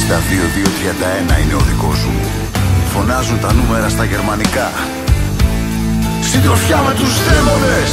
62-231 είναι ο δικός μου. Φωνάζουν τα νούμερα στα γερμανικά. Συντροφιά με τους δαίμονες.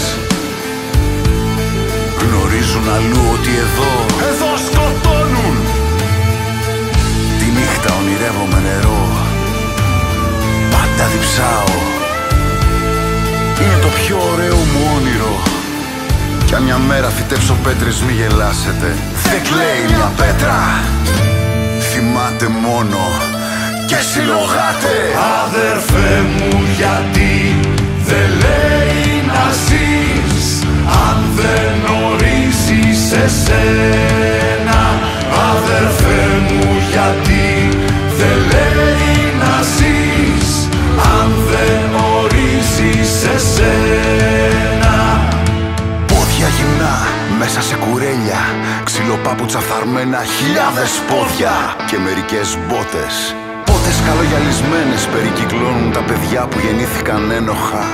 Γνωρίζουν αλλού ότι εδώ σκοτώνουν. Τη νύχτα ονειρεύομαι νερό. Πάντα διψάω. Είναι το πιο ωραίο μου όνειρο. Κι αν μια μέρα φυτέψω πέτρες μη γελάσετε. Δεν κλαίει μια πέτρα. Θυμάται μόνο και συλλογάτε. Αδερφέ μου, γιατί δεν λέει να ζεις αν δεν ορίσεις εσένα? Αδερφέ μου, γιατί δεν λέει να ζεις αν δεν ορίσεις εσένα? Πόδια γυμνά μέσα σε κουρέλια, ξυλοπάπουτσα φθαρμένα, χιλιάδες πόδια και μερικές μπότες. Πότες καλογιαλισμένες περικυκλώνουν τα παιδιά που γεννήθηκαν ένοχα.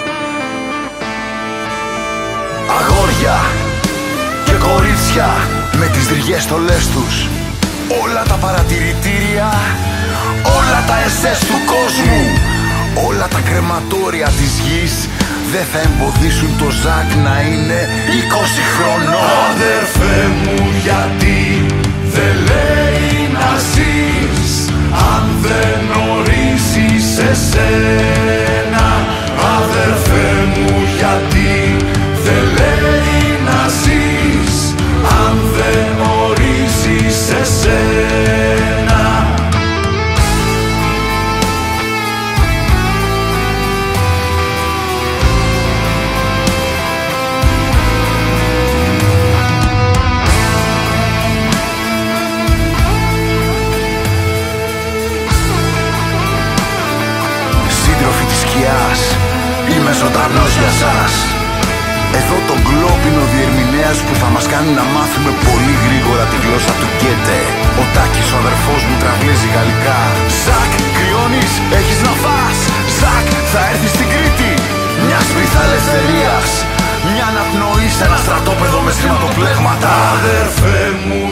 Αγόρια και κορίτσια με τις δρυγές στολές τους. Όλα τα παρατηρητήρια, όλα τα SS του κόσμου, όλα τα κρεματόρια της γης δεν θα εμποδίσουν το Ζακ να είναι 20 χρονών. Αδερφέ μου, γιατί δεν λέει να ζεις αν δεν ορίσεις εσένα? Αδερφέ μου, γιατί δεν λέει να ζεις αν δεν ορίσεις εσένα? Είμαι ζωντανός για σας. Εδώ τον Γκλόπ είναι ο διερμηνέας που θα μας κάνει να μάθουμε πολύ γρήγορα τη γλώσσα του Γκέτε. Ο Τάκης, ο αδερφός μου, τραβλίζει γαλλικά. Ζακ, κρυώνεις, έχεις να φας. Ζακ, θα έρθει στην Κρήτη. Μια σπίθα ελευθερίας, μια αναπνοή σε ένα στρατόπεδο με σηματοπλέγματα. Αδερφέ μου,